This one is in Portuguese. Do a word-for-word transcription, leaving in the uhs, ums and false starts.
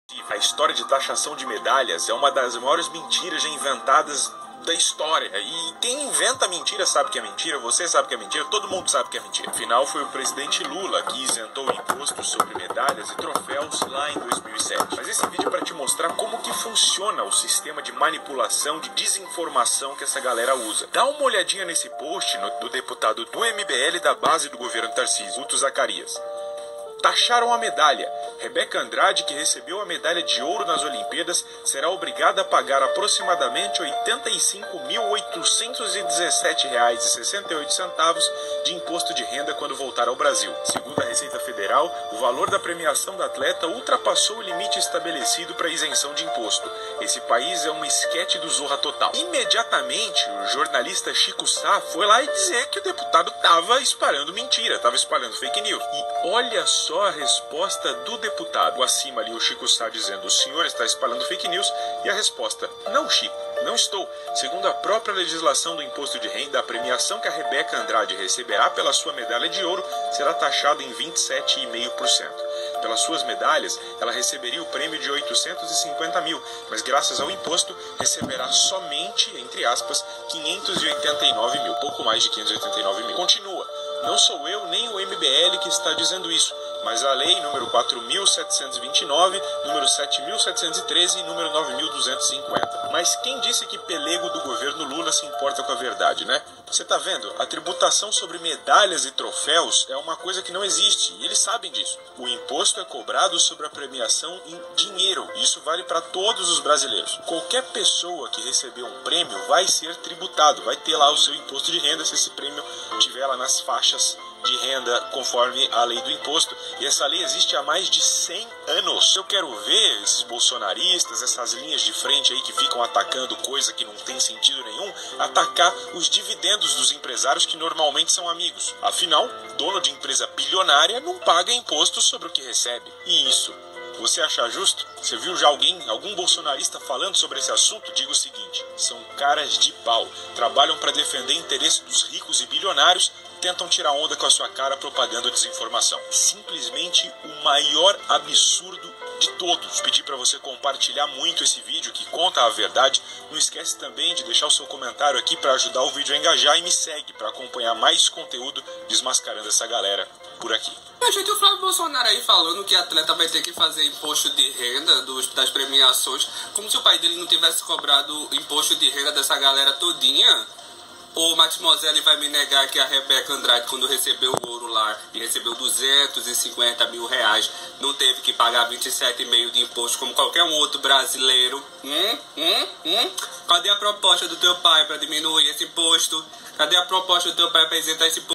A história de taxação de medalhas é uma das maiores mentiras já inventadas da história. E quem inventa mentira sabe que é mentira, você sabe que é mentira, todo mundo sabe que é mentira. Afinal, foi o presidente Lula que isentou o imposto sobre medalhas e troféus lá em dois mil e sete. Mas esse vídeo é para te mostrar como que funciona o sistema de manipulação, de desinformação que essa galera usa. Dá uma olhadinha nesse post no, do deputado do M B L da base do governo Tarcísio, Guto Zacarias. Taxaram a medalha. Rebeca Andrade, que recebeu a medalha de ouro nas Olimpíadas, será obrigada a pagar aproximadamente oitenta e cinco mil oitocentos e dezessete reais e sessenta e oito centavos de imposto de renda quando voltar ao Brasil. Segundo a Receita Federal, o valor da premiação da atleta ultrapassou o limite estabelecido para isenção de imposto. Esse país é uma esquete do Zorra Total. Imediatamente, o jornalista Chico Sá foi lá e dizer que o deputado estava espalhando mentira, estava espalhando fake news. E olha só Só a resposta do deputado. Acima ali o Chico Sá dizendo: o senhor está espalhando fake news. E a resposta: não, Chico, não estou. Segundo a própria legislação do imposto de renda, a premiação que a Rebeca Andrade receberá pela sua medalha de ouro será taxada em vinte e sete vírgula cinco por cento. Pelas suas medalhas, ela receberia o prêmio de oitocentos e cinquenta mil, mas graças ao imposto receberá somente, entre aspas, quinhentos e oitenta e nove mil, pouco mais de quinhentos e oitenta e nove mil. Continua: não sou eu nem o M B L que está dizendo isso, mas a lei número quatro mil setecentos e vinte e nove, número sete mil setecentos e treze e número nove mil duzentos e cinquenta. Mas quem disse que pelego do governo Lula se importa com a verdade, né? Você tá vendo? A tributação sobre medalhas e troféus é uma coisa que não existe, e eles sabem disso. O imposto é cobrado sobre a premiação em dinheiro, e isso vale para todos os brasileiros. Qualquer pessoa que receber um prêmio vai ser tributado, vai ter lá o seu imposto de renda se esse prêmio estiver lá nas faixas de renda conforme a lei do imposto. E essa lei existe há mais de cem anos. Eu quero ver esses bolsonaristas, essas linhas de frente aí que ficam atacando coisa que não tem sentido nenhum, atacar os dividendos dos empresários que normalmente são amigos. Afinal, dono de empresa bilionária não paga imposto sobre o que recebe. E isso, você acha justo? Você viu já alguém, algum bolsonarista falando sobre esse assunto? Diga o seguinte: são caras de pau, trabalham para defender interesses dos ricos e bilionários, tentam tirar onda com a sua cara propagando desinformação. Simplesmente o maior absurdo de todos. Pedir para você compartilhar muito esse vídeo que conta a verdade. Não esquece também de deixar o seu comentário aqui para ajudar o vídeo a engajar, e me segue para acompanhar mais conteúdo desmascarando essa galera por aqui. A gente, o Flávio Bolsonaro aí falando que atleta vai ter que fazer imposto de renda dos, das premiações, como se o pai dele não tivesse cobrado imposto de renda dessa galera todinha. O Mademoiselle vai me negar que a Rebeca Andrade, quando recebeu o ouro lá e recebeu duzentos e cinquenta mil reais, não teve que pagar vinte e sete vírgula cinco de imposto como qualquer um outro brasileiro? Hum? Hum? Hum? Cadê a proposta do teu pai para diminuir esse imposto? Cadê a proposta do teu pai para isentar esse imposto?